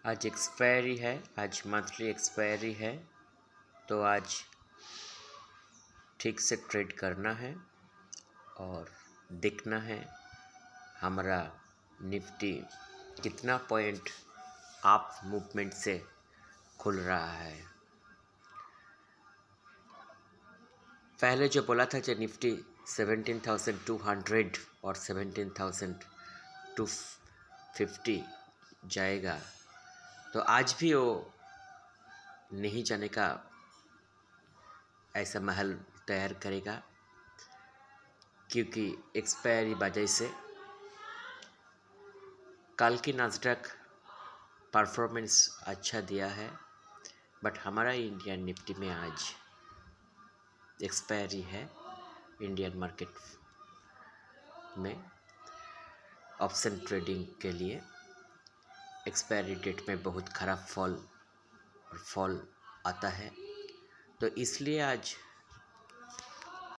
आज एक्सपायरी है, आज मंथली एक्सपायरी है, तो आज ठीक से ट्रेड करना है और देखना है हमारा निफ्टी कितना पॉइंट अप मूवमेंट से खुल रहा है। पहले जो बोला था कि निफ्टी 17,200 और 17,250 जाएगा, तो आज भी वो नहीं जाने का ऐसा महल तैयार करेगा, क्योंकि एक्सपायरी वजह से कल की नास्डैक परफॉर्मेंस अच्छा दिया है, बट हमारा इंडियन निफ्टी में आज एक्सपायरी है। इंडियन मार्केट में ऑप्शन ट्रेडिंग के लिए एक्सपायरी डेट में बहुत ख़राब फॉल आता है, तो इसलिए आज